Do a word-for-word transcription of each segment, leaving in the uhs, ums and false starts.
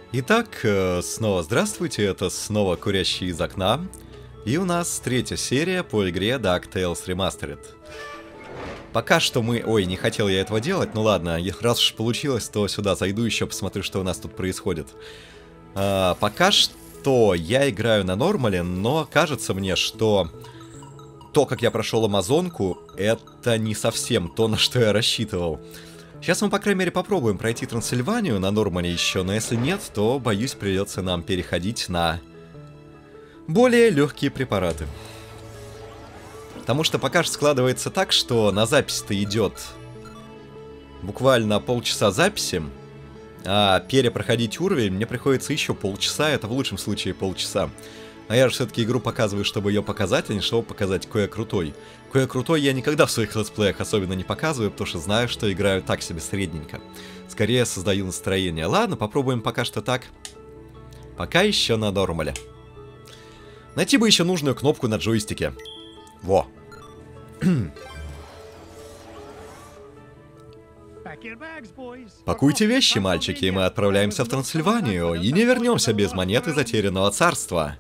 Итак, снова здравствуйте, это снова Курящий из окна. И у нас третья серия по игре DuckTales Remastered. Пока что мы... Ой, не хотел я этого делать, ну ладно, раз уж получилось, то сюда зайду еще, посмотрю, что у нас тут происходит. А, пока что я играю на нормале, но кажется мне, что то, как я прошел Амазонку, это не совсем то, на что я рассчитывал. Сейчас мы, по крайней мере, попробуем пройти Трансильванию на нормале еще, но если нет, то, боюсь, придется нам переходить на более легкие препараты. Потому что пока что складывается так, что на запись-то идет буквально полчаса записи, а перепроходить уровень мне приходится еще полчаса, это в лучшем случае полчаса. А я же все-таки игру показываю, чтобы ее показать, а не чтобы показать, какой я крутой. Какой я крутой я никогда в своих летсплеях особенно не показываю, потому что знаю, что играю так себе средненько. Скорее создаю настроение. Ладно, попробуем пока что так. Пока еще на нормале. Найти бы еще нужную кнопку на джойстике. Во. Пакуйте вещи, мальчики, и мы отправляемся в Трансильванию, и не вернемся без монеты Затерянного Царства.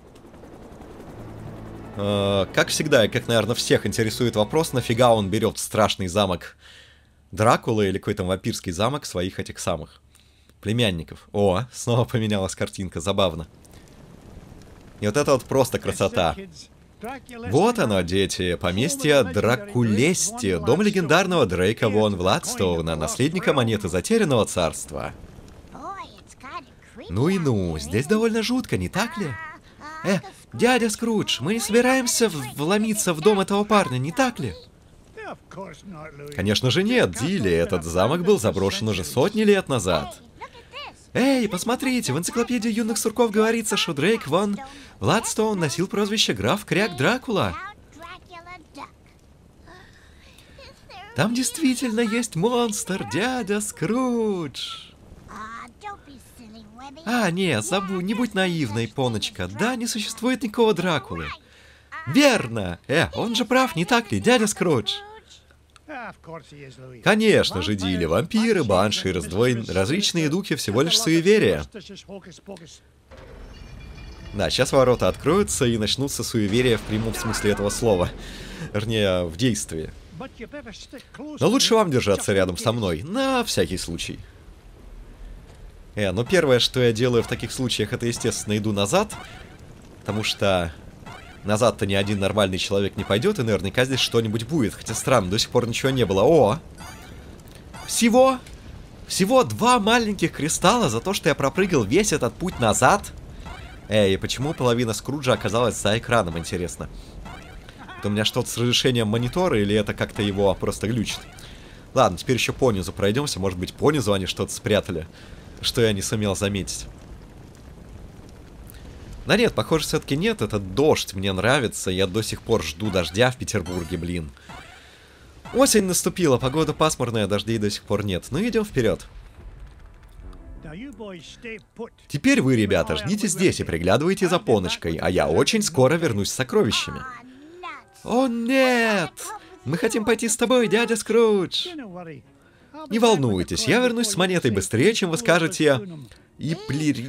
Э, как всегда, и как, наверное, всех интересует вопрос, нафига он берет страшный замок Дракулы или какой-то вампирский замок своих этих самых племянников. О, снова поменялась картинка, забавно. И вот это вот просто красота. Вот оно, дети, поместье Дракулести, дом легендарного Дрейка Вон Владстоуна, наследника монеты Затерянного Царства. Ну и ну, здесь довольно жутко, не так ли? Э, дядя Скрудж, мы не собираемся вломиться в дом этого парня, не так ли? Конечно же нет, Дилли, этот замок был заброшен уже сотни лет назад. Эй, посмотрите, в энциклопедии юных сурков говорится, что Дрейк Вон Владстоун носил прозвище граф Кряк Дракула. Там действительно есть монстр, дядя Скрудж. А, не, забудь, не будь наивной, Поночка. Да, не существует никакого Дракулы. Верно. Э, он же прав, не так ли, дядя Скрудж? Конечно же, Дилли, вампиры, банши, раздвоен... различные духи, всего лишь суеверия. Да, сейчас ворота откроются и начнутся суеверия в прямом смысле этого слова. Вернее, в действии. Но лучше вам держаться рядом со мной, на всякий случай. Э, ну первое, что я делаю в таких случаях, это, естественно, иду назад. Потому что назад-то ни один нормальный человек не пойдет, и наверняка здесь что-нибудь будет. Хотя странно, до сих пор ничего не было. О! Всего... Всего два маленьких кристалла за то, что я пропрыгал весь этот путь назад. Эй, и почему половина Скруджа оказалась за экраном, интересно? Это у меня что-то с разрешением монитора, или это как-то его просто глючит? Ладно, теперь еще понизу пройдемся. Может быть, понизу они что-то спрятали, что я не сумел заметить. Да нет, похоже, все-таки нет. Этот дождь мне нравится. Я до сих пор жду дождя в Петербурге, блин. Осень наступила, погода пасмурная, дождей до сих пор нет. Ну, идем вперед. Теперь вы, ребята, ждите здесь и приглядывайте за Поночкой, а я очень скоро вернусь с сокровищами. О, нет! Мы хотим пойти с тобой, дядя Скрудж. Не волнуйтесь, я вернусь с монетой быстрее, чем вы скажете... И плери...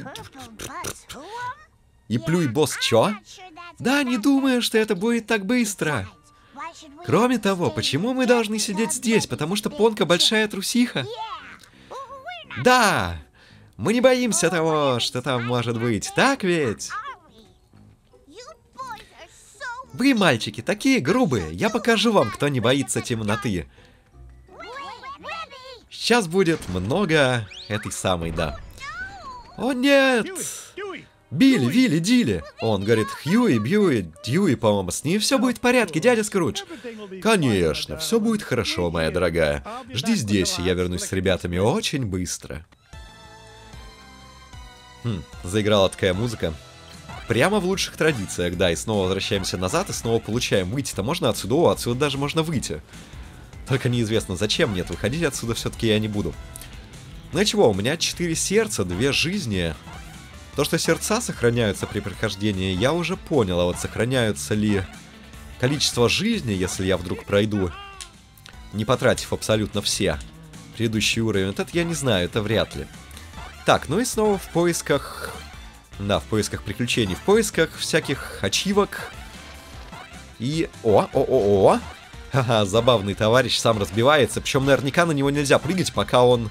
И плюй, босс, чё? Да, не думаю, что это будет так быстро. Кроме того, почему мы должны сидеть здесь? Потому что Понка большая трусиха? Да! Мы не боимся того, что там может быть, так ведь? Вы, мальчики, такие грубые. Я покажу вам, кто не боится темноты. Сейчас будет много этой самой, да. О, нет! Билли, Вилли, Дилли. Он говорит, Хьюи, Бьюи, Дьюи, по-моему, с ней все будет в порядке, дядя Скрудж. Конечно, все будет хорошо, моя дорогая. Жди здесь, и я вернусь с ребятами очень быстро. Хм, заиграла такая музыка. Прямо в лучших традициях, да, и снова возвращаемся назад, и снова получаем. Выйти-то можно отсюда? О, отсюда даже можно выйти. Только неизвестно, зачем. Нет, выходить отсюда все-таки я не буду. Ну и чего, у меня четыре сердца, две жизни. То, что сердца сохраняются при прохождении, я уже понял. А вот сохраняются ли количество жизни, если я вдруг пройду, не потратив абсолютно все предыдущий уровень, вот это я не знаю, это вряд ли. Так, ну и снова в поисках... Да, в поисках приключений, в поисках всяких ачивок. И... О, о, о, о! Ха-ха, забавный товарищ сам разбивается. Причем наверняка на него нельзя прыгать, пока он...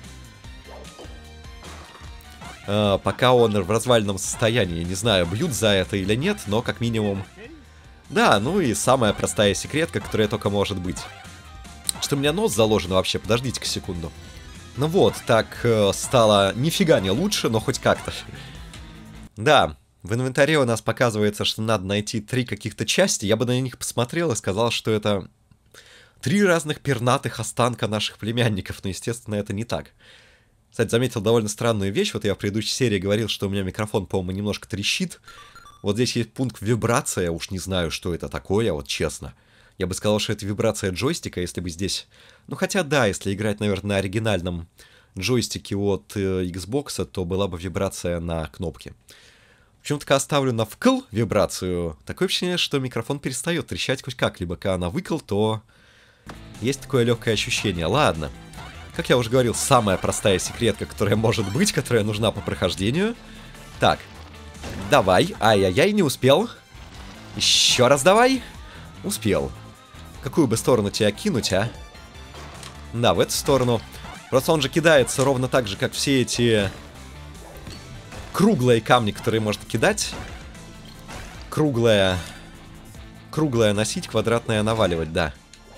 Э, пока он в развальном состоянии. Не знаю, бьют за это или нет, но как минимум... Да, ну и самая простая секретка, которая только может быть. Что у меня нос заложен вообще, подождите-ка секунду. Ну вот, так э, стало нифига не лучше, но хоть как-то. Да, в инвентаре у нас показывается, что надо найти три каких-то части. Я бы на них посмотрел и сказал, что это три разных пернатых останка наших племянников. Но, естественно, это не так. Кстати, заметил довольно странную вещь. Вот я в предыдущей серии говорил, что у меня микрофон, по-моему, немножко трещит. Вот здесь есть пункт вибрация. Уж не знаю, что это такое, вот честно. Я бы сказал, что это вибрация джойстика, если бы здесь... Ну, хотя да, если играть, наверное, на оригинальном джойстике от э, Xbox, то была бы вибрация на кнопке. Почему-то, когда оставлю на вкл вибрацию, такое ощущение, что микрофон перестает трещать хоть как-либо. Когда на выкл, то есть такое легкое ощущение. Ладно. Как я уже говорил, самая простая секретка, которая может быть, которая нужна по прохождению. Так. Давай. Ай-яй-яй, не успел. Еще раз давай. Успел. Какую бы сторону тебя кинуть, а? Да, в эту сторону. Просто он же кидается ровно так же, как все эти круглые камни, которые можно кидать. Круглая... Круглая носить, квадратная наваливать, да.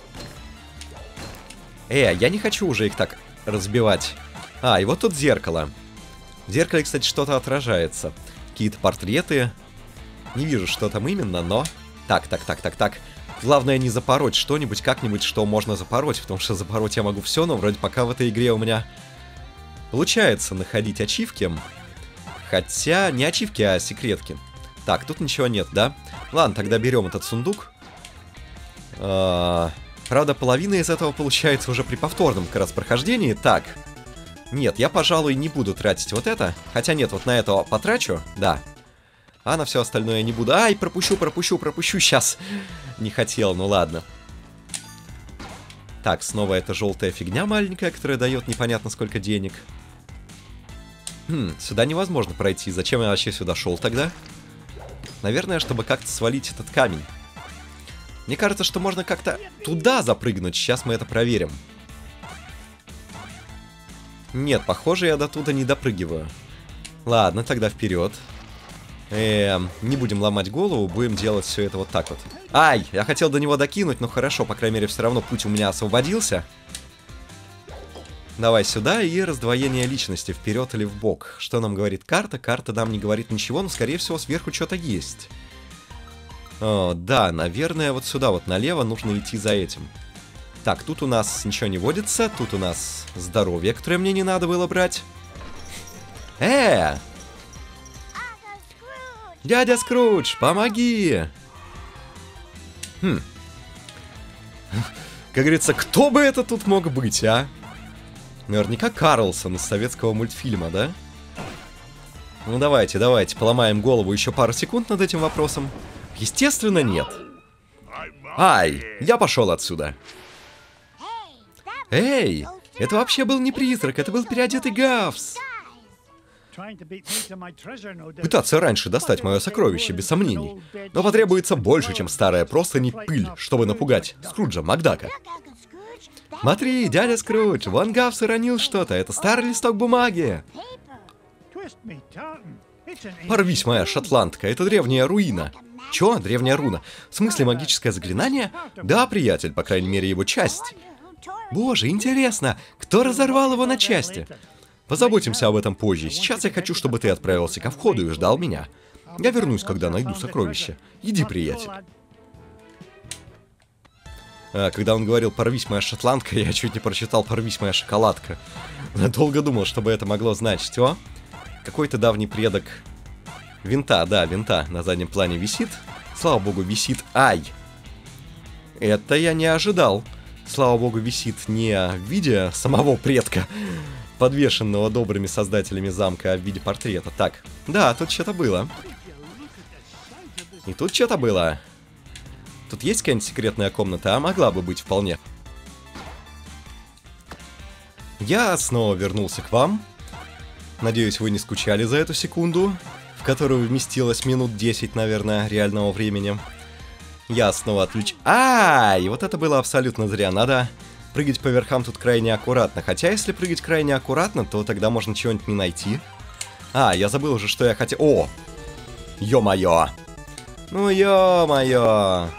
Э, я не хочу уже их так разбивать. А, и вот тут зеркало. В зеркале, кстати, что-то отражается. Какие-то портреты. Не вижу, что там именно, но... Так, так, так, так, так. Главное не запороть что-нибудь, как-нибудь, что можно запороть, потому что запороть я могу все, но вроде пока в этой игре у меня получается находить ачивки. Хотя не ачивки, а секретки. Так, тут ничего нет, да? Ладно, тогда берем этот сундук. А, правда, половина из этого получается уже при повторном как раз прохождении. Так, нет, я, пожалуй, не буду тратить вот это. Хотя нет, вот на это потрачу, да. А на все остальное не буду. Ай, пропущу, пропущу, пропущу. Сейчас. Не хотел, ну ладно. Так, снова эта желтая фигня маленькая, которая дает непонятно сколько денег. Хм, сюда невозможно пройти. Зачем я вообще сюда шел тогда? Наверное, чтобы как-то свалить этот камень. Мне кажется, что можно как-то туда запрыгнуть. Сейчас мы это проверим. Нет, похоже, я до туда не допрыгиваю. Ладно, тогда вперед. Эм, не будем ломать голову, будем делать все это вот так вот. Ай, я хотел до него докинуть, но хорошо, по крайней мере, все равно путь у меня освободился. Давай сюда и раздвоение личности, вперед или вбок. Что нам говорит карта? Карта нам не говорит ничего, но, скорее всего, сверху что-то есть. О, да, наверное, вот сюда вот налево нужно идти за этим. Так, тут у нас ничего не водится, тут у нас здоровье, которое мне не надо было брать. Э! Дядя Скрудж, помоги! Хм. Как говорится, кто бы это тут мог быть, а? Наверняка Карлсон из советского мультфильма, да? Ну давайте, давайте, поломаем голову еще пару секунд над этим вопросом. Естественно, нет. Ай, я пошел отсюда. Эй, это вообще был не призрак, это был переодетый Гавс. Пытаться раньше достать мое сокровище, без сомнений. Но потребуется больше, чем старая простынь пыль, чтобы напугать Скруджа Макдака. Смотри, дядя Скрудж, вон Гавс уронил что-то, это старый листок бумаги. Порвись, моя шотландка, это древняя руина. Чё, древняя руна? В смысле магическое заклинание? Да, приятель, по крайней мере его часть. Боже, интересно, кто разорвал его на части? Позаботимся об этом позже. Сейчас я хочу, чтобы ты отправился ко входу и ждал меня. Я вернусь, когда найду сокровище. Иди, приятель. А, когда он говорил «порвись, моя шотландка», я чуть не прочитал «порвись, моя шоколадка». Я долго думал, чтобы это могло значить. О, какой-то давний предок винта, да, винта на заднем плане висит. Слава богу, висит. Ай! Это я не ожидал. Слава богу, висит не в виде самого предка, подвешенного добрыми создателями замка, а в виде портрета. Так, да, тут что-то было. И тут что-то было. Тут есть какая-нибудь секретная комната, а могла бы быть вполне. Я снова вернулся к вам. Надеюсь, вы не скучали за эту секунду, в которую вместилось минут десять, наверное, реального времени. Я снова отключ... Ай, вот это было абсолютно зря. Надо прыгать по верхам тут крайне аккуратно. Хотя, если прыгать крайне аккуратно, то тогда можно чего-нибудь не найти. А, я забыл уже, что я хотел... О! Ё-моё! Ну, ё-моё!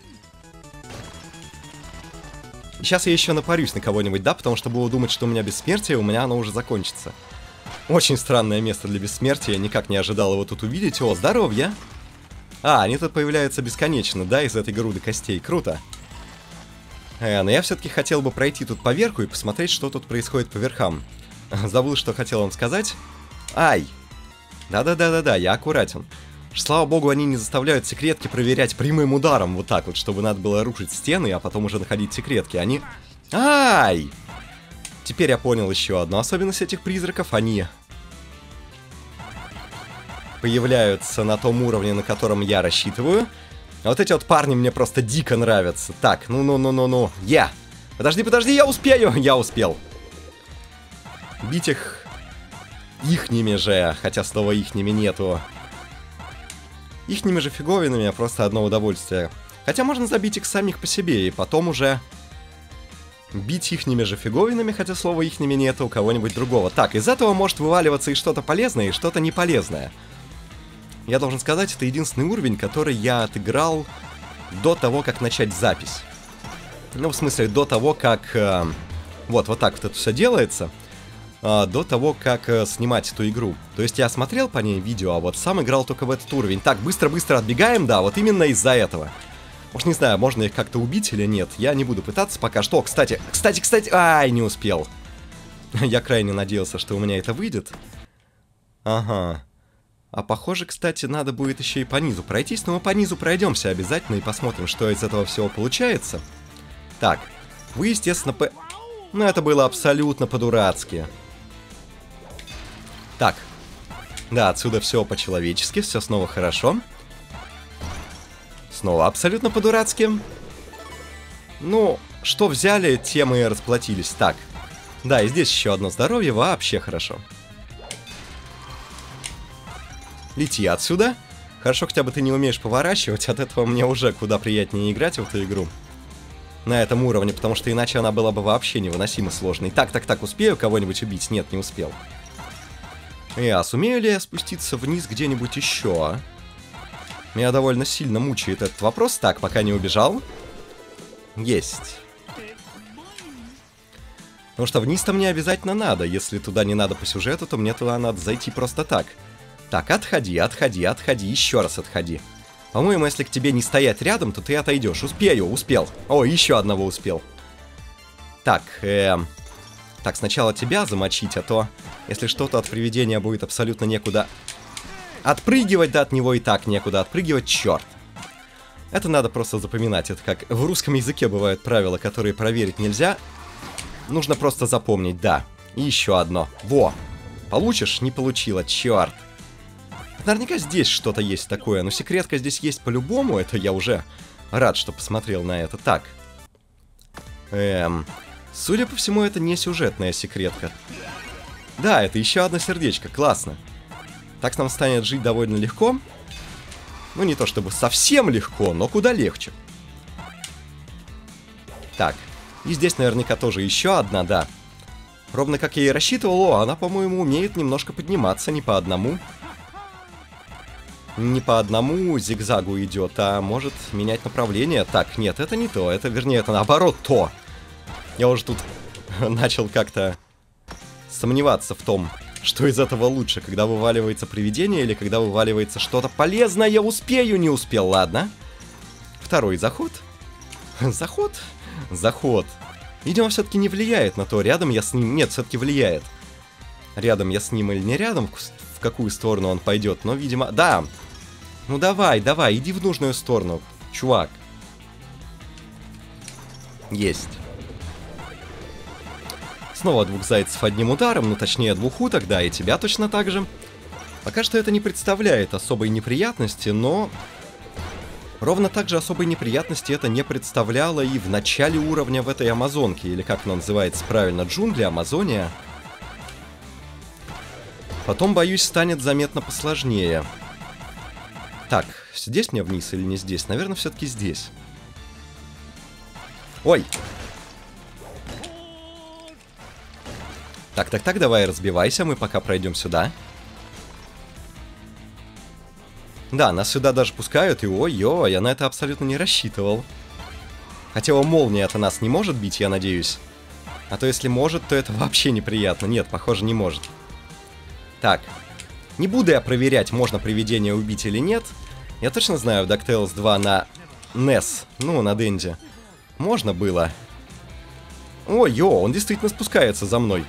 Сейчас я еще напарюсь на кого-нибудь, да? Потому что буду думать, что у меня бессмертие, у меня оно уже закончится. Очень странное место для бессмертия. Никак не ожидал его тут увидеть. О, здоровье! А, они тут появляются бесконечно, да, из этой груды костей. Круто. Э, но я все-таки хотел бы пройти тут поверху и посмотреть, что тут происходит по верхам. Забыл, что хотел вам сказать. Ай! Да-да-да-да-да, я аккуратен. Слава богу, они не заставляют секретки проверять прямым ударом вот так вот, чтобы надо было рушить стены, а потом уже находить секретки. Они... Ай! Теперь я понял еще одну особенность этих призраков. Они появляются на том уровне, на котором я рассчитываю. А вот эти вот парни мне просто дико нравятся. Так, ну-ну-ну-ну-ну. Я! Подожди, подожди, я успею! Я успел. Бить их... Ихними же, хотя снова ихними нету. Ихними же фиговинами просто одно удовольствие. Хотя можно забить их самих по себе, и потом уже бить ихними же фиговинами, хотя слова ихними нету, у кого-нибудь другого. Так, из этого может вываливаться и что-то полезное, и что-то неполезное. Я должен сказать, это единственный уровень, который я отыграл до того, как начать запись. Ну, в смысле, до того, как... Э, вот, вот так вот это все делается. Э, до того, как э, снимать эту игру. То есть я смотрел по ней видео, а вот сам играл только в этот уровень. Так, быстро-быстро отбегаем, да, вот именно из-за этого. Уж не знаю, можно их как-то убить или нет. Я не буду пытаться пока что. Кстати, кстати, кстати... Ай, не успел. Я крайне надеялся, что у меня это выйдет. Ага. А похоже, кстати, надо будет еще и по низу пройтись. Но мы по низу пройдемся обязательно и посмотрим, что из этого всего получается. Так, вы, естественно, по... Ну, это было абсолютно по-дурацки. Так. Да, отсюда все по-человечески, все снова хорошо. Снова абсолютно по-дурацки. Ну, что взяли, тем и расплатились. Так. Да, и здесь еще одно здоровье, вообще хорошо. Лети отсюда. Хорошо, хотя бы ты не умеешь поворачивать, от этого мне уже куда приятнее играть в эту игру. На этом уровне, потому что иначе она была бы вообще невыносимо сложной. Так, так, так, успею кого-нибудь убить? Нет, не успел. Я сумею ли я спуститься вниз где-нибудь еще? Меня довольно сильно мучает этот вопрос. Так, пока не убежал. Есть. Потому что вниз-то мне обязательно надо. Если туда не надо по сюжету, то мне туда надо зайти просто так. Так, отходи, отходи, отходи, еще раз отходи. По-моему, если к тебе не стоять рядом, то ты отойдешь. Успею, успел. О, еще одного успел. Так, эм... Так, сначала тебя замочить, а то, если что-то от привидения будет абсолютно некуда отпрыгивать, да от него и так некуда отпрыгивать, черт. Это надо просто запоминать. Это как в русском языке бывают правила, которые проверить нельзя. Нужно просто запомнить, да. И еще одно. Во! Получишь? Не получила, черт. Наверняка здесь что-то есть такое, но секретка здесь есть по-любому. Это я уже рад, что посмотрел на это. Так. Эм... Судя по всему, это не сюжетная секретка. Да, это еще одно сердечко, классно. Так нам станет жить довольно легко. Ну, не то чтобы совсем легко, но куда легче. Так, и здесь наверняка тоже еще одна, да. Ровно как я и рассчитывал, о, она, по-моему, умеет немножко подниматься, не по одному. Не по одному зигзагу идет, а может менять направление. Так, нет, это не то, это, вернее, это наоборот то. Я уже тут начал как-то сомневаться в том, что из этого лучше, когда вываливается привидение или когда вываливается что-то полезное. Успею, не успел, ладно. Второй заход. Заход? Заход. Видимо, все-таки не влияет на то, рядом я с ним... Нет, все-таки влияет. Рядом я с ним или не рядом, в какую сторону он пойдет, но, видимо... Да! Ну давай, давай, иди в нужную сторону, чувак. Есть. Снова двух зайцев одним ударом, ну точнее двух уток, да, и тебя точно так же. Пока что это не представляет особой неприятности, но... Ровно так же особой неприятности это не представляло и в начале уровня в этой Амазонке, или как она называется правильно, джунгли, Амазония. Потом, боюсь, станет заметно посложнее. Так, здесь мне вниз или не здесь? Наверное, все-таки здесь. Ой! Так, так, так, давай разбивайся, мы пока пройдем сюда. Да, нас сюда даже пускают, и ой-ой, я на это абсолютно не рассчитывал. Хотя молния это нас не может бить, я надеюсь. А то если может, то это вообще неприятно. Нет, похоже, не может. Так. Не буду я проверять, можно привидение убить или нет. Я точно знаю, в DuckTales два на нес, ну, на Денди, можно было. Ой-ё, он действительно спускается за мной.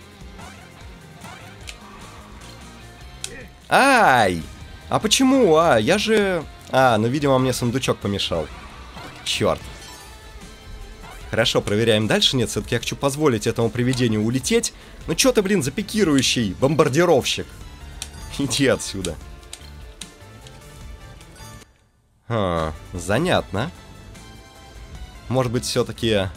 Ай! А почему? А, я же... А, ну, видимо, мне сундучок помешал. Черт. Хорошо, проверяем дальше. Нет, все-таки я хочу позволить этому привидению улететь. Ну, что ты, блин, за пикирующий бомбардировщик? Иди отсюда. А, занятно. Может быть, все-таки...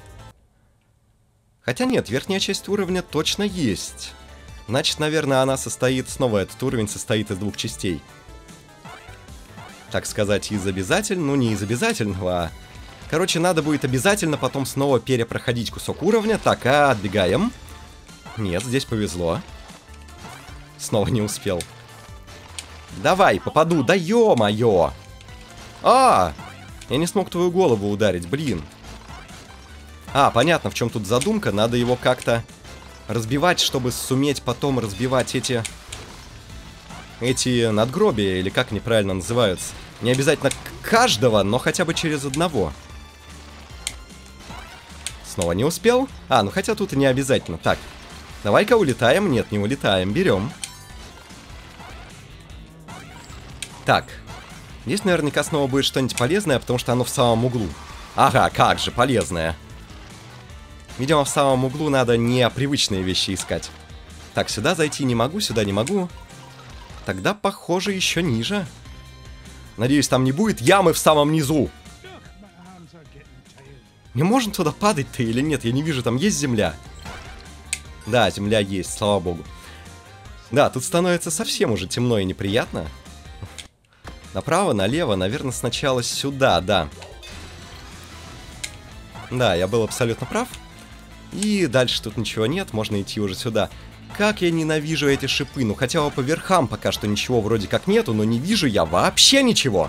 Хотя нет, верхняя часть уровня точно есть. Значит, наверное, она состоит... Снова этот уровень состоит из двух частей. Так сказать, из обязательного... Ну, не из обязательного, а... Короче, надо будет обязательно потом снова перепроходить кусок уровня. Так, а отбегаем. Нет, здесь повезло. Снова не успел. Давай, попаду. Да ё-моё! А! Я не смог твою голову ударить, блин. А, понятно, в чем тут задумка. Надо его как-то разбивать, чтобы суметь потом разбивать эти... Эти надгробия, или как они правильно называются. Не обязательно каждого, но хотя бы через одного. Снова не успел? А, ну хотя тут и не обязательно. Так, давай-ка улетаем. Нет, не улетаем, берем. Так, здесь наверняка снова будет что-нибудь полезное, потому что оно в самом углу. Ага, как же, полезное. Видимо, в самом углу надо непривычные вещи искать. Так, сюда зайти не могу, сюда не могу. Тогда, похоже, еще ниже. Надеюсь, там не будет ямы в самом низу. Не можем туда падать-то или нет? Я не вижу, там есть земля. Да, земля есть, слава богу. Да, тут становится совсем уже темно и неприятно. Направо, налево, наверное, сначала сюда, да. Да, я был абсолютно прав. И дальше тут ничего нет, можно идти уже сюда. Как я ненавижу эти шипы. Ну, хотя бы по верхам пока что ничего вроде как нету, но не вижу я вообще ничего.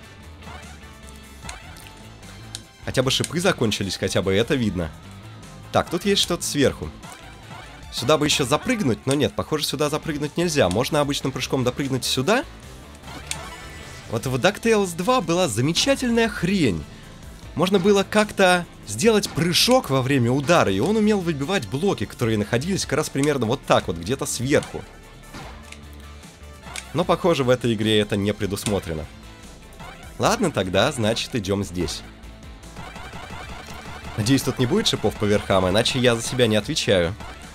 Хотя бы шипы закончились, хотя бы это видно. Так, тут есть что-то сверху. Сюда бы еще запрыгнуть, но нет, похоже, сюда запрыгнуть нельзя. Можно обычным прыжком допрыгнуть сюда. Вот в DuckTales два была замечательная хрень. Можно было как-то сделать прыжок во время удара, и он умел выбивать блоки, которые находились как раз примерно вот так вот, где-то сверху. Но, похоже, в этой игре это не предусмотрено. Ладно, тогда, значит, идем здесь. Надеюсь, тут не будет шипов по верхам, иначе я за себя не отвечаю.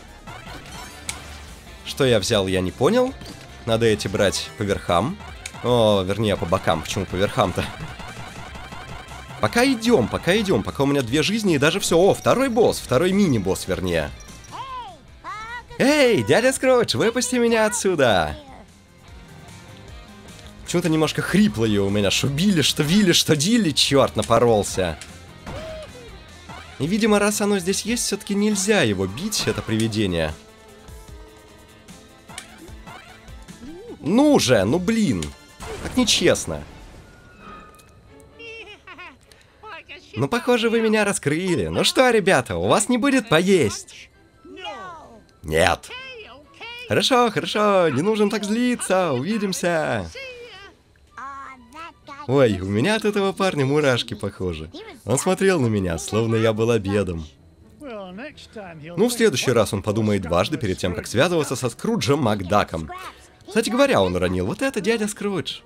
Что я взял, я не понял. Надо эти брать по верхам. О, вернее, по бокам. Почему по верхам-то? Пока идем, пока идем. Пока у меня две жизни и даже все. О, второй босс. Второй мини-босс, вернее. Эй, дядя Скрудж, выпусти меня отсюда. Почему-то немножко хриплое у меня. Что били, что вили, что дили, черт, напоролся. И, видимо, раз оно здесь есть, все-таки нельзя его бить, это привидение. Ну же, ну блин. Так нечестно. Ну, похоже, вы меня раскрыли. Ну что, ребята, у вас не будет поесть? Нет. Хорошо, хорошо, не нужно так злиться, увидимся. Ой, у меня от этого парня мурашки похожи. Он смотрел на меня, словно я был обедом. Ну, в следующий раз он подумает дважды перед тем, как связываться со Скруджем Макдаком. Кстати говоря, он уронил вот это дядя Скрудж.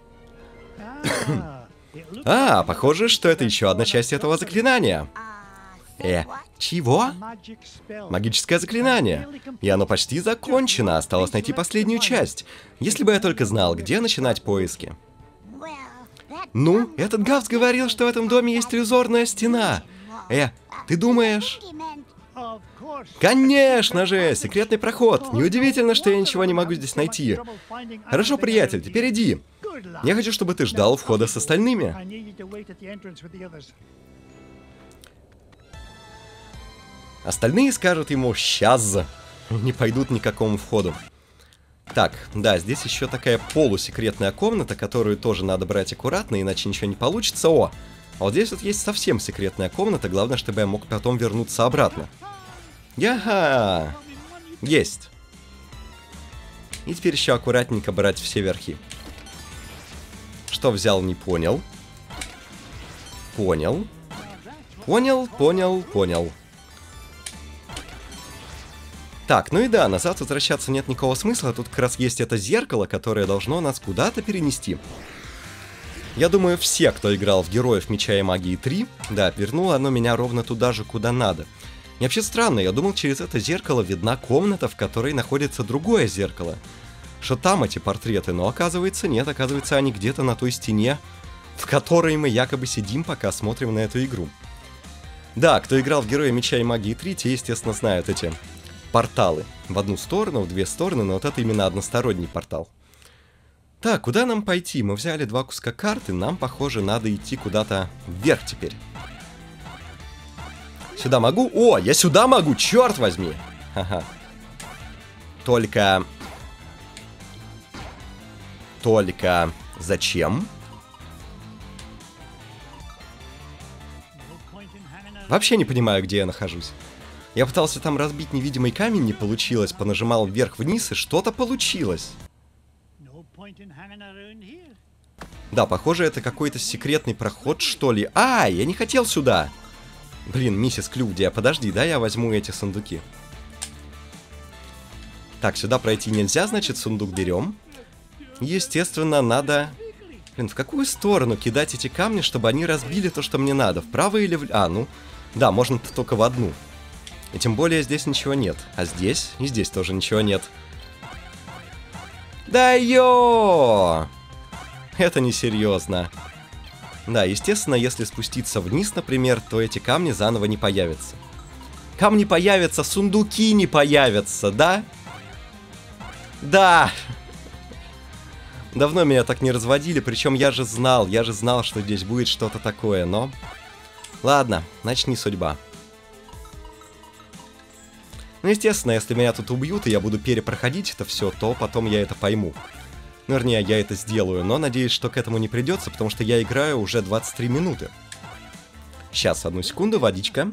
А, похоже, что это еще одна часть этого заклинания. Э, чего? Магическое заклинание. И оно почти закончено, осталось найти последнюю часть. Если бы я только знал, где начинать поиски. Ну, этот Гавс говорил, что в этом доме есть иллюзорная стена. Э, ты думаешь? Конечно же, секретный проход. Неудивительно, что я ничего не могу здесь найти. Хорошо, приятель, теперь иди. Я хочу, чтобы ты ждал у входа с остальными. Остальные скажут ему «сейчас». Не пойдут ни к какому входу. Так, да, здесь еще такая полусекретная комната, которую тоже надо брать аккуратно, иначе ничего не получится. О, а вот здесь вот есть совсем секретная комната, главное, чтобы я мог потом вернуться обратно. Яха! Есть. И теперь еще аккуратненько брать все верхи. Что взял, не понял. Понял. Понял, понял, понял. Так, ну и да, назад возвращаться нет никакого смысла. Тут как раз есть это зеркало, которое должно нас куда-то перенести. Я думаю, все, кто играл в Героев Меча и Магии три, да, вернуло оно меня ровно туда же, куда надо. И вообще странно, я думал, через это зеркало видна комната, в которой находится другое зеркало. Что там эти портреты, но оказывается нет, оказывается они где-то на той стене, в которой мы якобы сидим, пока смотрим на эту игру. Да, кто играл в Герои Меча и Магии три, те, естественно, знают эти порталы. В одну сторону, в две стороны, но вот это именно односторонний портал. Так, куда нам пойти? Мы взяли два куска карты, нам, похоже, надо идти куда-то вверх теперь. Сюда могу? О, я сюда могу, черт возьми! Ага. Только... Только... Зачем? Вообще не понимаю, где я нахожусь. Я пытался там разбить невидимый камень, не получилось. Понажимал вверх-вниз, и что-то получилось. Да, похоже, это какой-то секретный проход, что ли. А, я не хотел сюда. Блин, миссис Клювдия, подожди, да, я возьму эти сундуки. Так, сюда пройти нельзя, значит, сундук берем. Естественно, надо... Блин, в какую сторону кидать эти камни, чтобы они разбили то, что мне надо? Вправо или в... А, ну... Да, можно только в одну. И тем более здесь ничего нет. А здесь? И здесь тоже ничего нет. Да ё! Это несерьезно. Да, естественно, если спуститься вниз, например, то эти камни заново не появятся. Камни появятся, сундуки не появятся, да? Да! Давно меня так не разводили, причем я же знал, я же знал, что здесь будет что-то такое, но... Ладно, значит, не судьба. Ну, естественно, если меня тут убьют, и я буду перепроходить это все, то потом я это пойму. Ну, вернее, я это сделаю, но надеюсь, что к этому не придется, потому что я играю уже двадцать три минуты. Сейчас, одну секунду, водичка.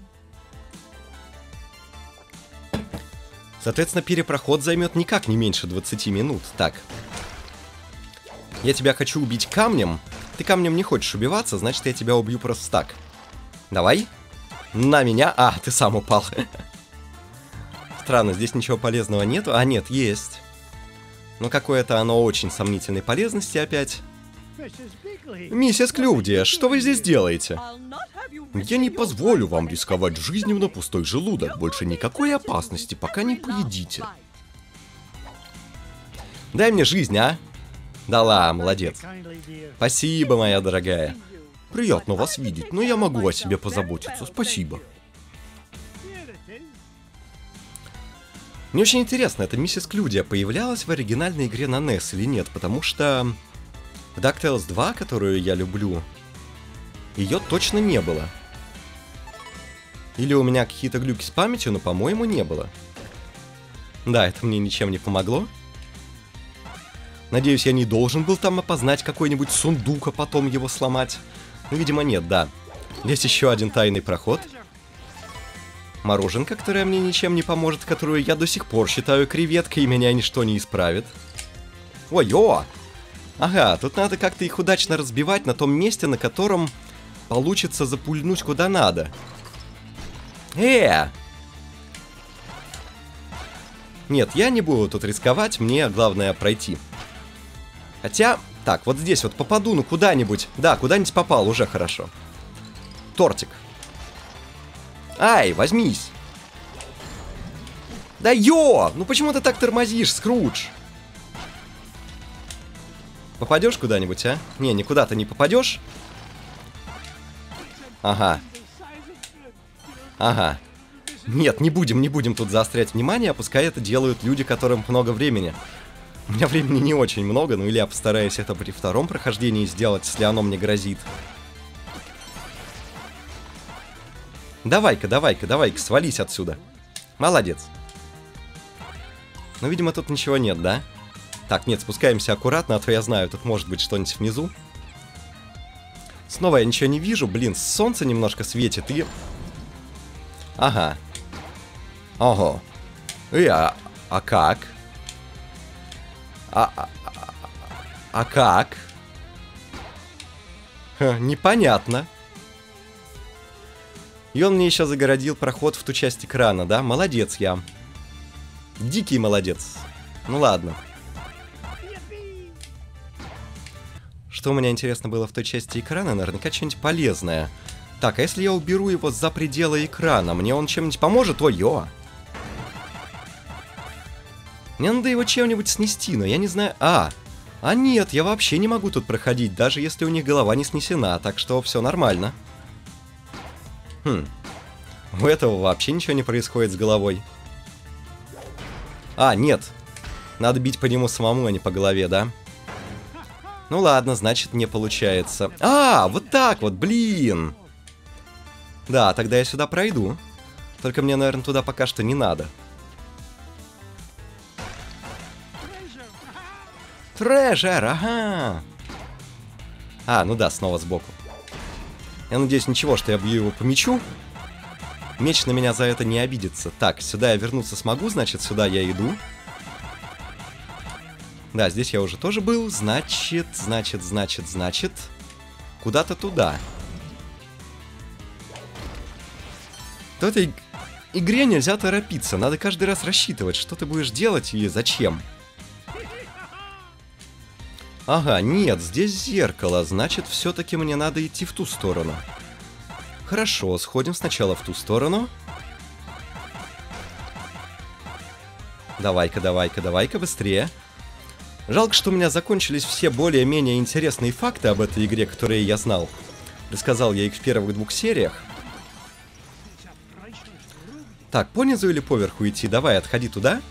Соответственно, перепроход займет никак не меньше двадцати минут. Так. Я тебя хочу убить камнем. Ты камнем не хочешь убиваться, значит, я тебя убью просто так. Давай. На меня. А, ты сам упал. Странно, здесь ничего полезного нету. А, нет, есть. Но какое-то оно очень сомнительной полезности опять. Миссис Клювдия, что вы здесь делаете? Я не позволю вам рисковать жизнью на пустой желудок. Больше никакой опасности, пока не поедите. Дай мне жизнь, а? Дала, молодец. Спасибо, моя дорогая. Приятно вас видеть, но я могу о себе позаботиться. Спасибо. Мне очень интересно, эта миссис Клювдия появлялась в оригинальной игре на нес или нет, потому что в DuckTales два, которую я люблю, ее точно не было. Или у меня какие-то глюки с памятью, но, по-моему, не было. Да, это мне ничем не помогло. Надеюсь, я не должен был там опознать какой-нибудь сундук, а потом его сломать. Ну, видимо, нет, да. Здесь еще один тайный проход. Мороженка, которая мне ничем не поможет, которую я до сих пор считаю креветкой, и меня ничто не исправит. Ой-о! Ага, тут надо как-то их удачно разбивать на том месте, на котором получится запульнуть куда надо. Э! Нет, я не буду тут рисковать, мне главное пройти. Хотя, так, вот здесь вот попаду, ну куда-нибудь. Да, куда-нибудь попал, уже хорошо. Тортик. Ай, возьмись. Да ё! Ну почему ты так тормозишь, Скрудж? Попадешь куда-нибудь, а? Не, никуда ты не попадешь. Ага. Ага. Нет, не будем, не будем тут заострять внимание, пускай это делают люди, которым много времени. У меня времени не очень много, ну или я постараюсь это при втором прохождении сделать, если оно мне грозит. Давай-ка, давай-ка, давай-ка, свались отсюда. Молодец. Ну, видимо, тут ничего нет, да? Так, нет, спускаемся аккуратно, а то я знаю, тут может быть что-нибудь внизу. Снова я ничего не вижу. Блин, солнце немножко светит и... Ага. Ого. И, а, а как? А, а, а, а как? Ха, непонятно. И он мне еще загородил проход в ту часть экрана, да? Молодец я. Дикий молодец. Ну ладно. Что у меня интересно было в той части экрана? Наверняка что-нибудь полезное. Так, а если я уберу его за пределы экрана, мне он чем-нибудь поможет? Ой-ё! Мне надо его чем-нибудь снести, но я не знаю... А! А нет, я вообще не могу тут проходить, даже если у них голова не снесена, так что все нормально. Хм. У этого вообще ничего не происходит с головой. А, нет. Надо бить по нему самому, а не по голове, да? Ну ладно, значит, не получается. А, вот так вот, блин! Да, тогда я сюда пройду. Только мне, наверное, туда пока что не надо. Трэжер, ага! А, ну да, снова сбоку. Я надеюсь, ничего, что я бью его по мячу. Меч на меня за это не обидится. Так, сюда я вернуться смогу, значит, сюда я иду. Да, здесь я уже тоже был. Значит, значит, значит, значит... Куда-то туда. В этой игре нельзя торопиться. Надо каждый раз рассчитывать, что ты будешь делать и зачем. Ага, нет, здесь зеркало. Значит, все-таки мне надо идти в ту сторону. Хорошо, сходим сначала в ту сторону. Давай-ка, давай-ка, давай-ка, быстрее. Жалко, что у меня закончились все более-менее интересные факты об этой игре, которые я знал. Рассказал я их в первых двух сериях. Так, понизу или поверху идти? Давай, отходи туда.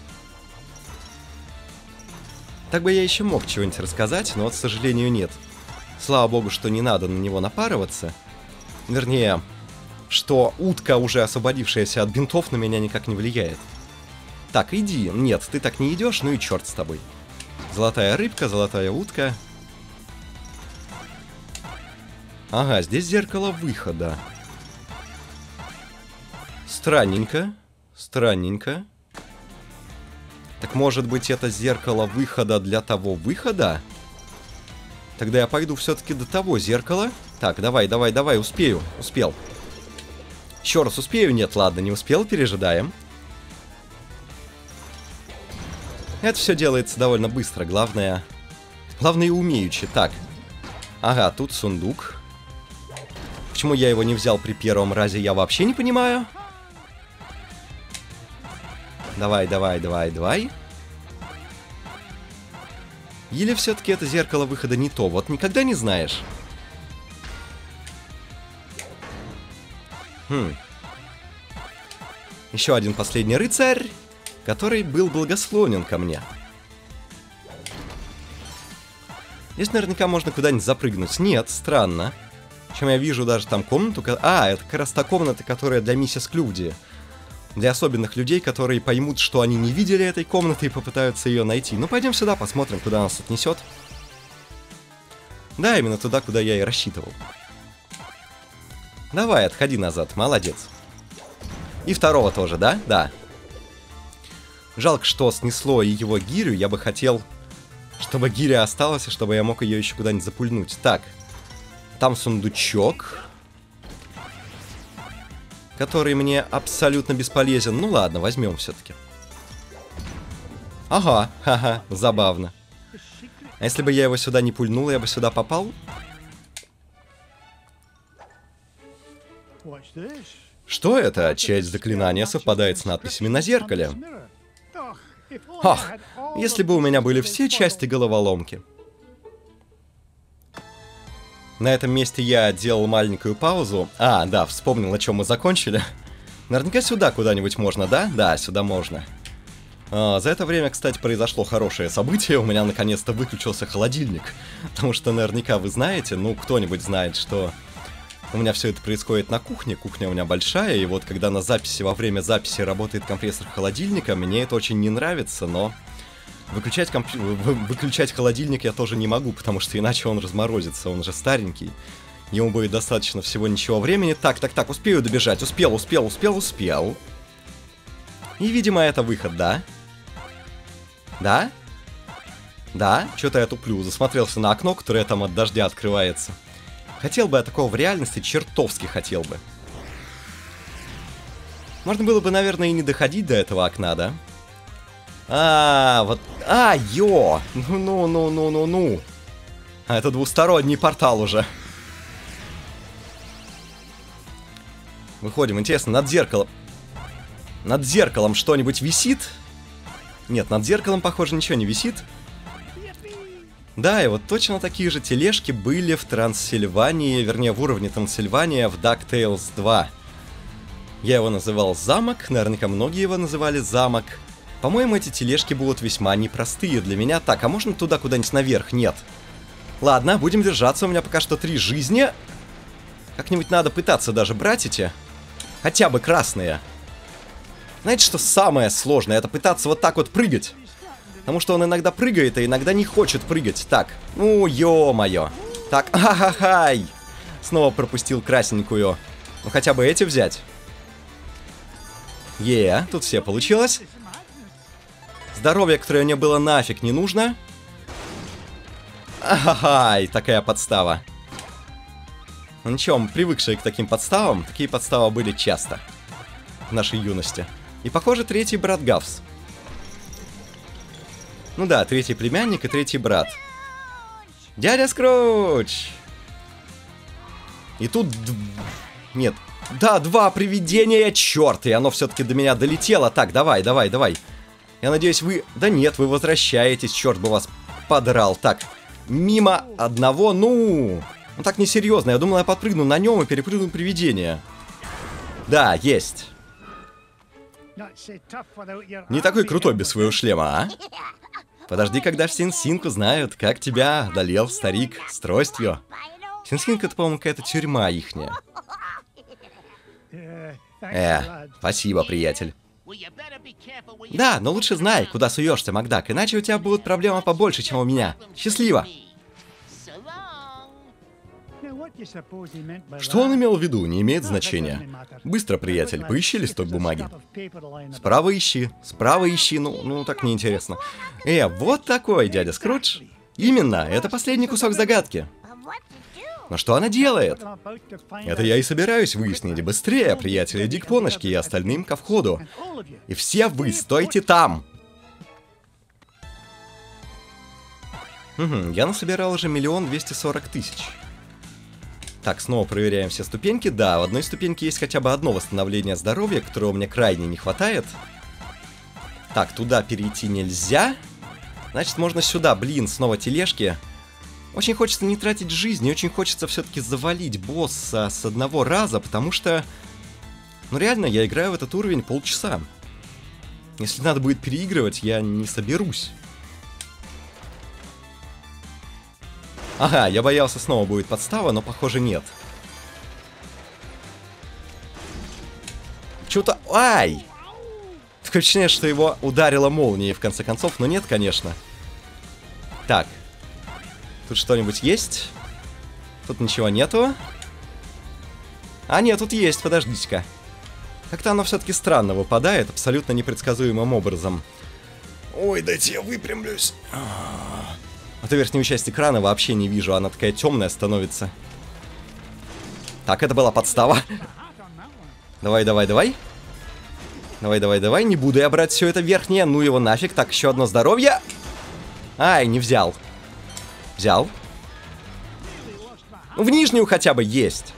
Так бы я еще мог чего-нибудь рассказать, но, вот, к сожалению, нет. Слава богу, что не надо на него напарываться. Вернее, что утка, уже освободившаяся от бинтов, на меня никак не влияет. Так, иди. Нет, ты так не идешь, ну и черт с тобой. Золотая рыбка, золотая утка. Ага, здесь зеркало выхода. Странненько. Странненько. Так может быть, это зеркало выхода для того выхода? Тогда я пойду все-таки до того зеркала. Так, давай, давай, давай, успею. Успел. Еще раз успею? Нет, ладно, не успел, пережидаем. Это все делается довольно быстро, главное... Главное, умеючи. Так. Ага, тут сундук. Почему я его не взял при первом разе, я вообще не понимаю. Давай, давай, давай, давай. Или все-таки это зеркало выхода не то? Вот никогда не знаешь. Хм. Еще один последний рыцарь, который был благосклонен ко мне. Здесь наверняка можно куда-нибудь запрыгнуть. Нет, странно. Чем я вижу даже там комнату... А, это как раз та комната, которая для миссис Клювди. Для особенных людей, которые поймут, что они не видели этой комнаты и попытаются ее найти. Ну, пойдем сюда, посмотрим, куда нас отнесет. Да, именно туда, куда я и рассчитывал. Давай, отходи назад, молодец. И второго тоже, да? Да. Жалко, что снесло и его гирю. Я бы хотел, чтобы гиря осталась, и чтобы я мог ее еще куда-нибудь запульнуть. Так. Там сундучок, который мне абсолютно бесполезен. Ну ладно, возьмем все-таки. Ага, ха-ха, забавно. А если бы я его сюда не пульнул, я бы сюда попал? Что это? Часть заклинания совпадает с надписями на зеркале. Ах, если бы у меня были все части головоломки. На этом месте я делал маленькую паузу. А, да, вспомнил, о чем мы закончили. Наверняка сюда куда-нибудь можно, да? Да, сюда можно. А, за это время, кстати, произошло хорошее событие. У меня наконец-то выключился холодильник. Потому что наверняка вы знаете, ну, кто-нибудь знает, что у меня все это происходит на кухне. Кухня у меня большая, и вот когда на записи, во время записи работает компрессор холодильника, мне это очень не нравится, но выключать, комп... выключать холодильник я тоже не могу, потому что иначе он разморозится, он же старенький. Ему будет достаточно всего ничего времени. Так, так, так, успею добежать. Успел, успел, успел, успел. И, видимо, это выход, да? Да? Да? Что-то я туплю. Засмотрелся на окно, которое там от дождя открывается. Хотел бы я такого в реальности, чертовски хотел бы. Можно было бы, наверное, и не доходить до этого окна, да? А, вот... А, ё! Ну-ну-ну-ну-ну-ну. А, это двусторонний портал уже. Выходим, интересно, над зеркалом... Над зеркалом что-нибудь висит? Нет, над зеркалом, похоже, ничего не висит. Да, и вот точно такие же тележки были в Трансильвании, вернее, в уровне Трансильвания в DuckTales два. Я его называл замок, наверняка многие его называли замок. По-моему, эти тележки будут весьма непростые для меня. Так, а можно туда куда-нибудь наверх? Нет. Ладно, будем держаться, у меня пока что три жизни. Как-нибудь надо пытаться даже брать эти. Хотя бы красные. Знаете, что самое сложное? Это пытаться вот так вот прыгать. Потому что он иногда прыгает, а иногда не хочет прыгать. Так, ну, ё-моё. Так, ха-ха-хай. Снова пропустил красненькую. Ну, хотя бы эти взять. Е, тут все получилось. Здоровье, которое мне было нафиг не нужно. Ха-ха-хай, такая подстава. Ну ничего, мы привыкшие к таким подставам. Такие подставы были часто в нашей юности. И, похоже, третий брат Гавс. Ну да, третий племянник и третий брат. Дядя Скрудж! И тут... Нет. Да, два привидения, черт! И оно все-таки до меня долетело. Так, давай, давай, давай. Я надеюсь, вы... Да нет, вы возвращаетесь, черт бы вас подрал. Так, мимо одного, ну... Ну так несерьезно, я думал, я подпрыгну на нем и перепрыгну привидение. Да, есть. Не такой крутой без своего шлема, а? Подожди, когда в Синсинку знают, как тебя одолел старик с тростью. Синсинка — это, по-моему, какая-то тюрьма ихняя. Э, спасибо, приятель. Да, но лучше знай, куда суешься, Макдак, иначе у тебя будут проблемы побольше, чем у меня. Счастливо! Что он имел в виду, не имеет значения. Быстро, приятель, поищи листок бумаги. Справа ищи, справа ищи, ну, ну так неинтересно. Э, вот такой дядя Скрудж. Именно, это последний кусок загадки. Но что она делает? Это я и собираюсь выяснить. Быстрее, приятели, иди к поножке и остальным ко входу. И все вы стойте там. Угу, я насобирал уже миллион двести сорок тысяч. Так, снова проверяем все ступеньки. Да, в одной ступеньке есть хотя бы одно восстановление здоровья, которого мне крайне не хватает. Так, туда перейти нельзя. Значит, можно сюда. Блин, снова тележки. Очень хочется не тратить жизнь, и очень хочется все-таки завалить босса с одного раза, потому что... Ну реально, я играю в этот уровень полчаса. Если надо будет переигрывать, я не соберусь. Ага, я боялся, снова будет подстава, но похоже нет. Чё-то... Ай! Такое ощущение, что его ударило молнией в конце концов, но нет, конечно. Так. Тут что-нибудь есть? Тут ничего нету. А, нет, тут есть, подождите-ка. Как-то оно все-таки странно выпадает, абсолютно непредсказуемым образом. Ой, дайте я выпрямлюсь. А то верхнюю часть экрана вообще не вижу, она такая темная становится. Так, это была подстава. Давай, давай, давай. Давай, давай, давай. Не буду я брать все это верхнее. Ну его нафиг. Так, еще одно здоровье. Ай, не взял. Взял. Ну, в нижнюю хотя бы есть.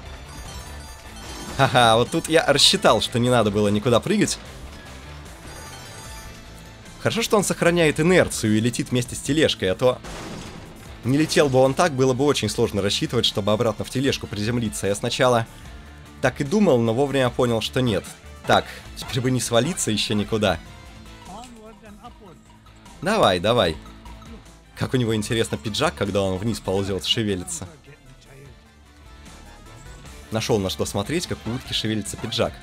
Ха-ха, вот тут я рассчитал, что не надо было никуда прыгать. Хорошо, что он сохраняет инерцию и летит вместе с тележкой, а то... Не летел бы он так, было бы очень сложно рассчитывать, чтобы обратно в тележку приземлиться. Я сначала Так и думал, но вовремя понял, что нет. Так, теперь бы не свалиться еще никуда. Давай, давай. Как у него, интересно, пиджак, когда он вниз ползет, шевелится. Нашел на что смотреть, как у утки шевелится пиджак.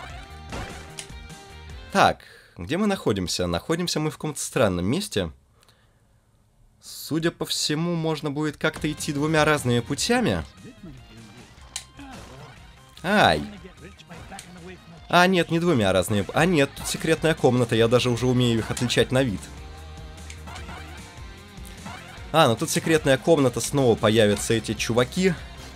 Так, где мы находимся? Находимся мы в каком-то странном месте. Судя по всему, можно будет как-то идти двумя разными путями. Ай. А, нет, не двумя разными. А, нет, тут секретная комната, я даже уже умею их отличать на вид. А, ну тут секретная комната, снова появятся эти чуваки.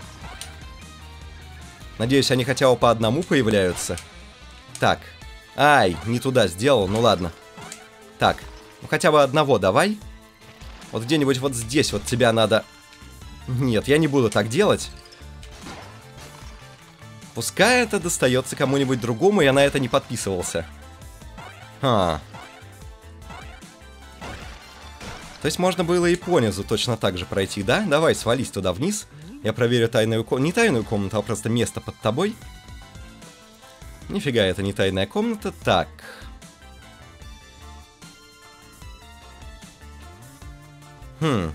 Надеюсь, они хотя бы по одному появляются. Так. Ай, не туда сделал, ну ладно. Так, ну хотя бы одного давай. Вот где-нибудь вот здесь вот тебя надо... Нет, я не буду так делать. Пускай это достается кому-нибудь другому, я на это не подписывался. А. То есть можно было и понизу точно так же пройти, да? Давай, свались туда вниз. Я проверю тайную комнату. Не тайную комнату, а просто место под тобой. Нифига, это не тайная комната. Так. Хм.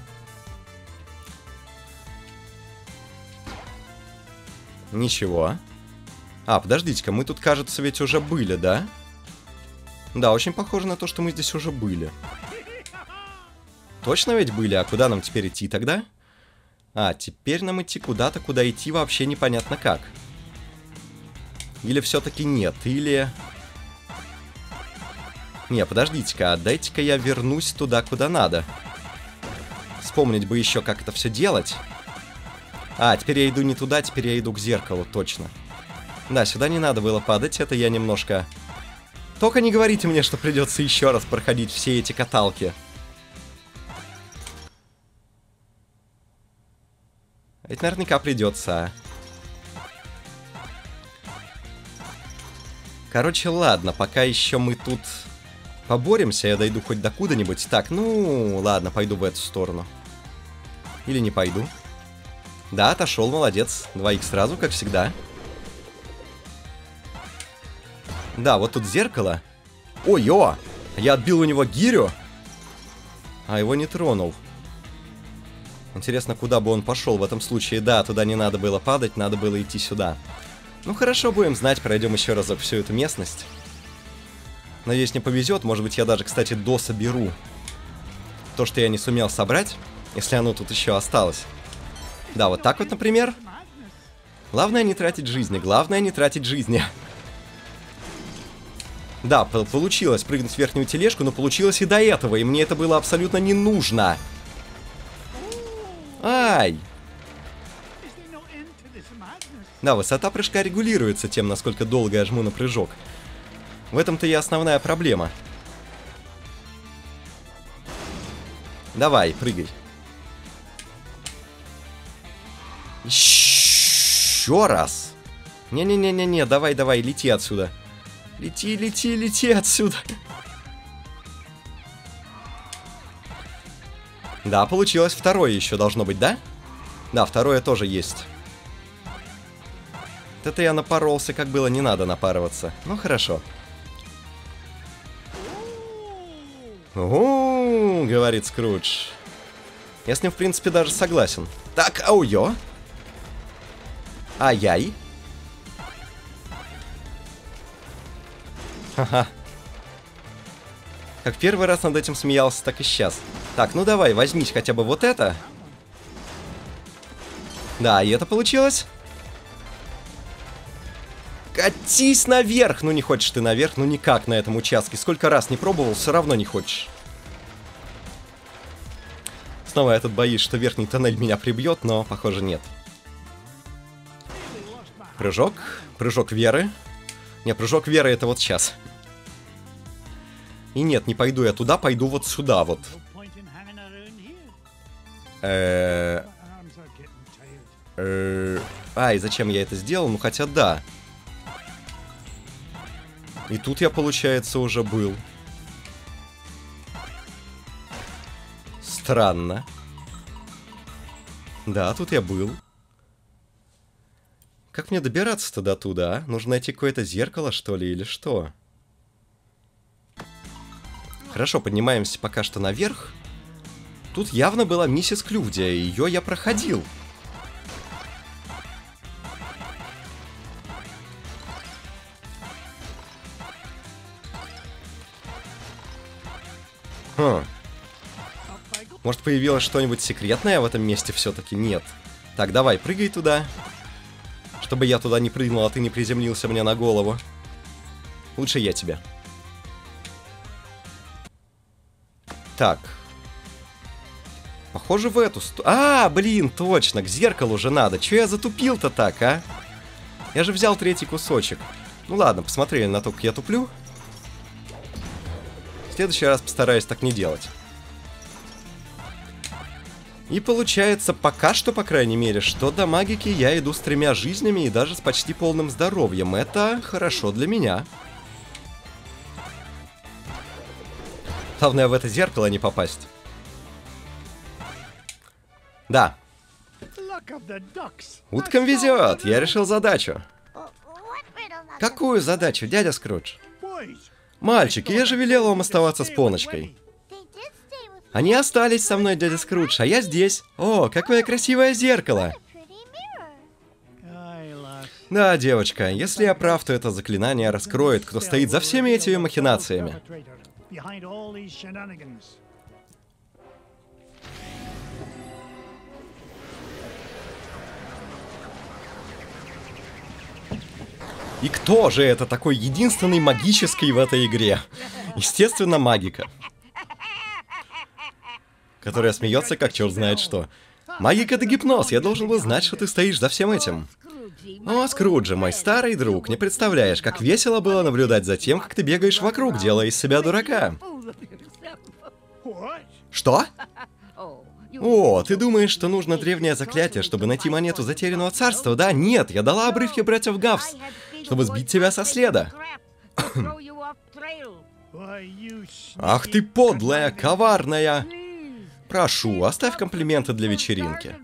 Ничего. А, подождите-ка, мы тут, кажется, ведь уже были, да? Да, очень похоже на то, что мы здесь уже были. Точно ведь были? А куда нам теперь идти тогда? А, теперь нам идти куда-то, куда идти вообще непонятно как. Или все-таки нет, или... Не, подождите-ка, а дайте-ка я вернусь туда, куда надо. Вспомнить бы еще, как это все делать. А, теперь я иду не туда, теперь я иду к зеркалу, точно. Да, сюда не надо было падать, это я немножко... Только не говорите мне, что придется еще раз проходить все эти каталки. Ведь наверняка придется. Короче, ладно, пока еще мы тут поборемся, я дойду хоть до куда-нибудь. Так, ну, ладно, пойду в эту сторону. Или не пойду. Да, отошел, молодец. два икс сразу, как всегда. Да, вот тут зеркало. Ой-ё! Я отбил у него гирю, а его не тронул. Интересно, куда бы он пошел в этом случае. Да, туда не надо было падать, надо было идти сюда. Ну хорошо, будем знать, пройдем еще разок всю эту местность. Надеюсь, не повезет. Может быть, я даже, кстати, дособеру то, что я не сумел собрать, если оно тут еще осталось. Да, вот так вот, например. Главное не тратить жизни, главное не тратить жизни. Да, получилось прыгнуть в верхнюю тележку, но получилось и до этого, и мне это было абсолютно не нужно. Ай! Да, высота прыжка регулируется тем, насколько долго я жму на прыжок. В этом-то и основная проблема. Давай, прыгай. Еще раз. Не-не-не-не-не, давай-давай, лети отсюда. Лети, лети, лети отсюда. Да, получилось. Второе еще должно быть, да? Да, второе тоже есть. Это я напоролся, как было, не надо напарываться. Ну, хорошо. «О, — говорит Скрудж. Я с ним, в принципе, даже согласен. Так, ау-ё. Ай-яй. Ха-ха. Как первый раз над этим смеялся, так и сейчас. Так, ну давай, возьмись хотя бы вот это. Да, и это получилось. Катись наверх! Ну не хочешь ты наверх, ну никак на этом участке. Сколько раз не пробовал, все равно не хочешь. Снова я тут боюсь, что верхний тоннель меня прибьет, но, похоже, нет. Прыжок. Прыжок веры. Не, прыжок веры это вот сейчас. И нет, не пойду я туда, пойду вот сюда вот. Э-э... Э-э... Ай, зачем я это сделал? Ну хотя да. И тут я, получается, уже был. Странно. Да, тут я был. Как мне добираться-то до туда, а? Нужно найти какое-то зеркало, что ли, или что? Хорошо, поднимаемся пока что наверх. Тут явно была миссис Клювдия, и ее я проходил. Хм. Может, появилось что-нибудь секретное в этом месте все-таки? Нет. Так, давай, прыгай туда. Чтобы я туда не прыгнул, а ты не приземлился мне на голову. Лучше я тебя. Так. Похоже, в эту сторону. А, блин, точно, к зеркалу же надо. Че я затупил-то так, а? Я же взял третий кусочек. Ну ладно, посмотрели на то, как я туплю. В следующий раз постараюсь так не делать. И получается, пока что, по крайней мере, что до магики я иду с тремя жизнями и даже с почти полным здоровьем. Это хорошо для меня. Главное в это зеркало не попасть. Да. Уткам везет. Я решил задачу. Какую задачу, дядя Скрудж? Мальчики, я же велел вам оставаться с Поночкой. Они остались со мной, дядя Скрудж, а я здесь. О, какое красивое зеркало. Да, девочка, если я прав, то это заклинание раскроет, кто стоит за всеми этими махинациями. И кто же это такой единственный магический в этой игре? Естественно, магика. Которая смеется, как черт знает что. Магика — это гипноз, я должен был знать, что ты стоишь за всем этим. О, Скруджи, мой старый друг, не представляешь, как весело было наблюдать за тем, как ты бегаешь вокруг, делая из себя дурака. Что? О, ты думаешь, что нужно древнее заклятие, чтобы найти монету затерянного царства, да? Нет, я дала обрывки братьев Гавс, чтобы сбить тебя со следа. Ах ты подлая, коварная! Прошу, оставь комплименты для вечеринки.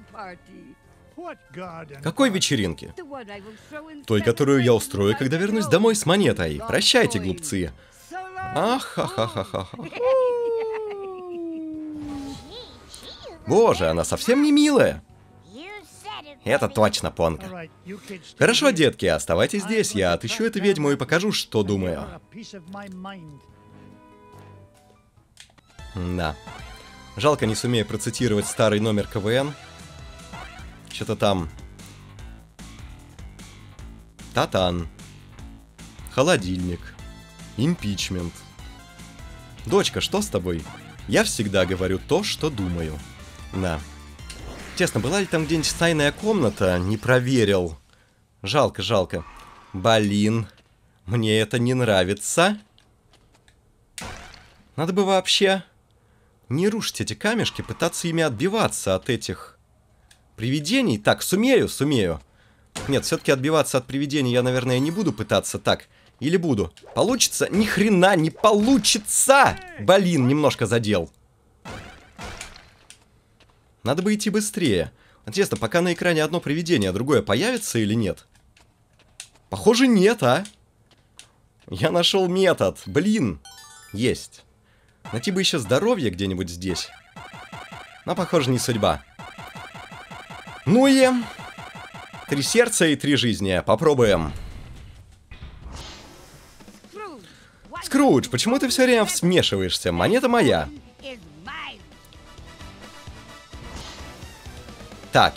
Какой вечеринки? Той, которую я устрою, когда вернусь домой с монетой. Прощайте, глупцы. Ах, ха-ха-ха-ха. Боже, она совсем не милая. Это точно, Понка. Хорошо, детки, оставайтесь здесь. Я отыщу эту ведьму и покажу, что думаю. Да. Жалко, не сумею процитировать старый номер КВН. Что-то там... Татан. Холодильник. Импичмент. Дочка, что с тобой? Я всегда говорю то, что думаю. Да. Честно, была ли там где-нибудь тайная комната? Не проверил. Жалко, жалко. Блин. Мне это не нравится. Надо бы вообще... не рушить эти камешки, пытаться ими отбиваться от этих привидений. Так, сумею, сумею. Нет, все-таки отбиваться от привидений я, наверное, не буду пытаться. Так, или буду. Получится? Ни хрена не получится! Блин, немножко задел. Надо бы идти быстрее. Интересно, пока на экране одно привидение, а другое появится или нет? Похоже, нет, а? Я нашел метод. Блин. Есть. Найти бы еще здоровье где-нибудь здесь. Но, похоже, не судьба. Ну и... Три сердца и три жизни. Попробуем. Скрудж, почему ты все время смешиваешься? Монета моя. Так.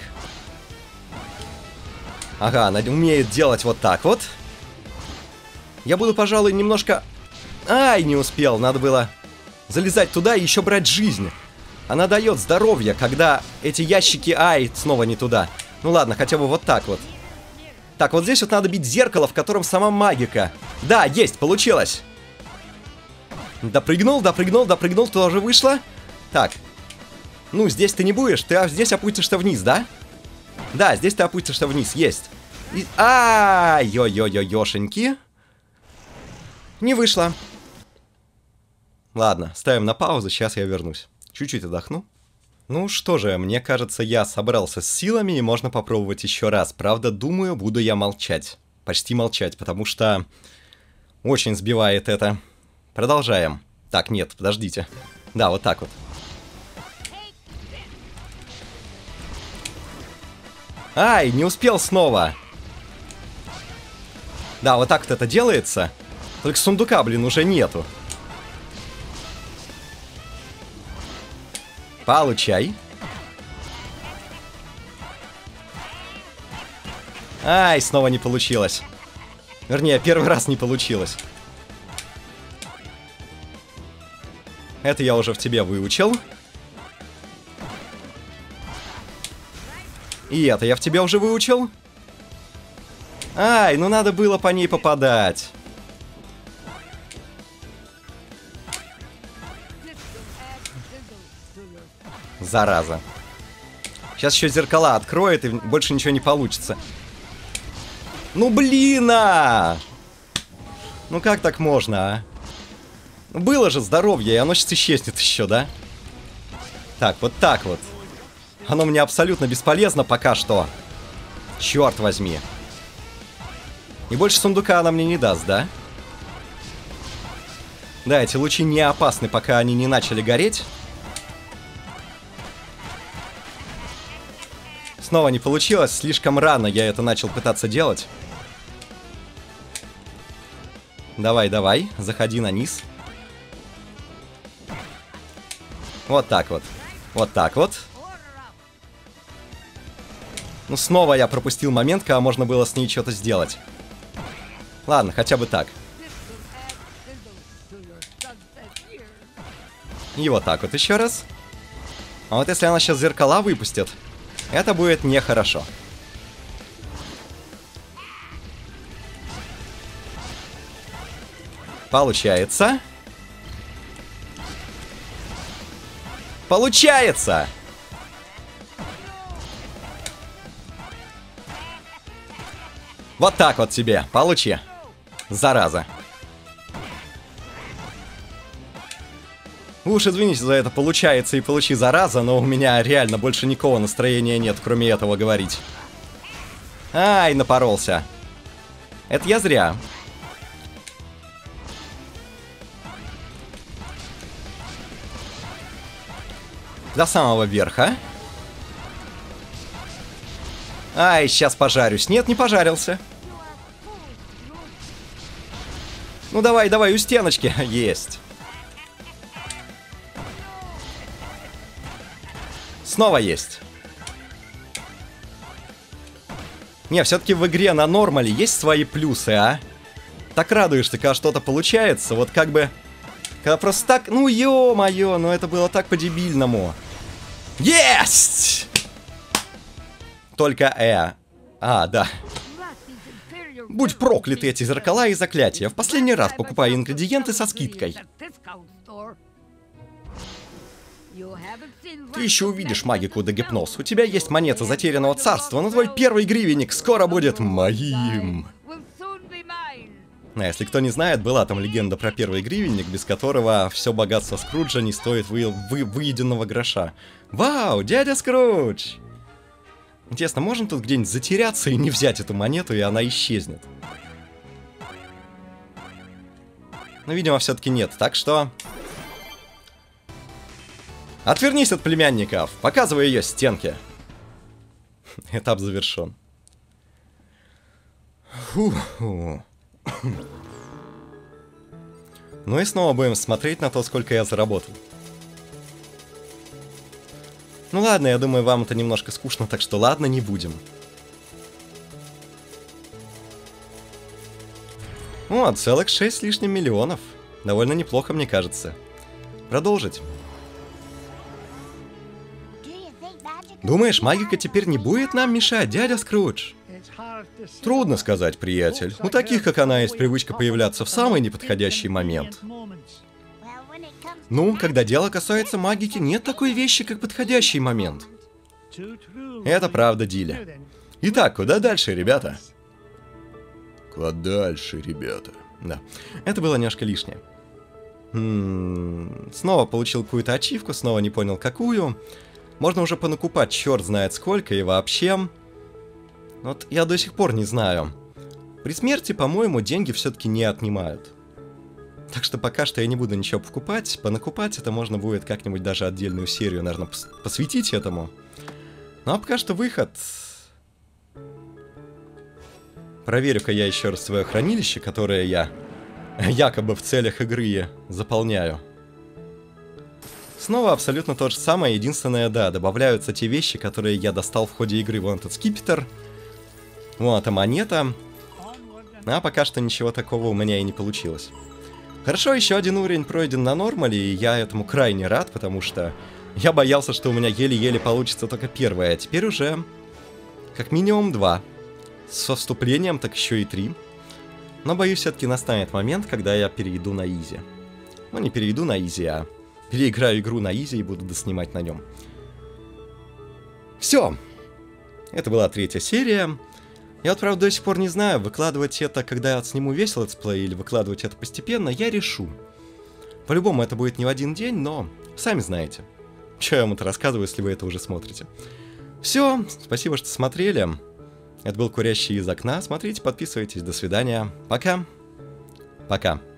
Ага, она умеет делать вот так вот. Я буду, пожалуй, немножко... Ай, не успел, надо было... залезать туда и еще брать жизнь. Она дает здоровье, когда эти ящики... Ай, снова не туда. Ну ладно, хотя бы вот так вот. Так, вот здесь вот надо бить зеркало, в котором сама магика. Да, есть, получилось. Допрыгнул, допрыгнул, допрыгнул, тоже вышло. Так. Ну, здесь ты не будешь, ты а здесь опустишься вниз, да? Да, здесь ты опустишься вниз, есть. И... А-ай, ё-ё-ё-ёшеньки. Не вышло. Ладно, ставим на паузу, сейчас я вернусь. Чуть-чуть отдохну. Ну что же, мне кажется, я собрался с силами, и можно попробовать еще раз. Правда, думаю, буду я молчать. Почти молчать, потому что очень сбивает это. Продолжаем. Так, нет, подождите. Да, вот так вот. Ай, не успел снова. Да, вот так вот это делается. Только сундука, блин, уже нету. Получай. Ай, снова не получилось. Вернее, первый раз не получилось. Это я уже в тебе выучил. И это я в тебя уже выучил. Ай, ну надо было по ней попадать. Зараза. Сейчас еще зеркала откроет, и больше ничего не получится. Ну блин, а! Ну как так можно, а? Было же здоровье, и оно сейчас исчезнет еще, да? Так, вот так вот. Оно мне абсолютно бесполезно пока что. Черт возьми. И больше сундука она мне не даст, да? Да, эти лучи не опасны, пока они не начали гореть. Снова не получилось, слишком рано я это начал пытаться делать. Давай, давай, заходи на низ. Вот так вот. Вот так вот. Ну, снова я пропустил момент, когда можно было с ней что-то сделать. Ладно, хотя бы так. И вот так вот еще раз. А вот если она сейчас зеркала выпустит, это будет нехорошо. Получается. Получается! Вот так вот тебе, получи. Зараза. Вы уж извините за это, получается и получи, зараза, но у меня реально больше никакого настроения нет, кроме этого говорить. Ай, напоролся. Это я зря. До самого верха. Ай, сейчас пожарюсь. Нет, не пожарился. Ну давай, давай, у стеночки. Есть. Снова есть. Не, все-таки в игре на нормале есть свои плюсы, а? Так радуешься, когда что-то получается. Вот как бы... Когда просто так... Ну, ё-моё, ну это было так по-дебильному. Есть! Только э. А, да. Будь прокляты эти зеркала и заклятия. В последний раз покупай ингредиенты со скидкой. Ты еще увидишь магику да гипноз. У тебя есть монета затерянного царства, но твой первый гривенник скоро будет моим. А если кто не знает, была там легенда про первый гривенник, без которого все богатство Скруджа не стоит вы, вы, выеденного гроша. Вау, дядя Скрудж! Интересно, можно тут где-нибудь затеряться и не взять эту монету, и она исчезнет? Ну, видимо, все-таки нет, так что... Отвернись от племянников, показывай ее стенки. Этап завершен. Фу-фу. Ну и снова будем смотреть на то, сколько я заработал. Ну ладно, я думаю, вам это немножко скучно, так что ладно, не будем. О, целых шесть с лишним миллионов. Довольно неплохо, мне кажется. Продолжить. Думаешь, магика теперь не будет нам мешать, дядя Скрудж? Трудно сказать, приятель. У таких, как она, есть привычка появляться в самый неподходящий момент. Ну, когда дело касается магики, нет такой вещи, как подходящий момент. Это правда, Диля. Итак, куда дальше, ребята? Куда дальше, ребята? Да, это было немножко лишнее. М-м-м, снова получил какую-то ачивку, снова не понял какую. Можно уже понакупать черт знает сколько, и вообще... Вот я до сих пор не знаю. При смерти, по-моему, деньги все-таки не отнимают. Так что пока что я не буду ничего покупать. Понакупать это можно будет как-нибудь даже отдельную серию, наверное, пос посвятить этому. Ну а пока что выход. Проверю-ка я еще раз свое хранилище, которое я якобы в целях игры заполняю. Снова абсолютно то же самое, единственное, да, добавляются те вещи, которые я достал в ходе игры. Вон этот скипетр, вон эта монета. А пока что ничего такого у меня и не получилось. Хорошо, еще один уровень пройден на нормале, и я этому крайне рад, потому что я боялся, что у меня еле-еле получится только первое, а теперь уже как минимум два. Со вступлением так еще и три. Но боюсь, все-таки настанет момент, когда я перейду на изи. Ну, не перейду на изи, а переиграю игру на изи и буду доснимать на нем. Все. Это была третья серия. Я вот, правда, до сих пор не знаю, выкладывать это, когда я сниму весь летсплей, или выкладывать это постепенно, я решу. По-любому это будет не в один день, но сами знаете. Че я вам это рассказываю, если вы это уже смотрите. Все, спасибо, что смотрели. Это был Курящий из окна. Смотрите, подписывайтесь. До свидания. Пока. Пока.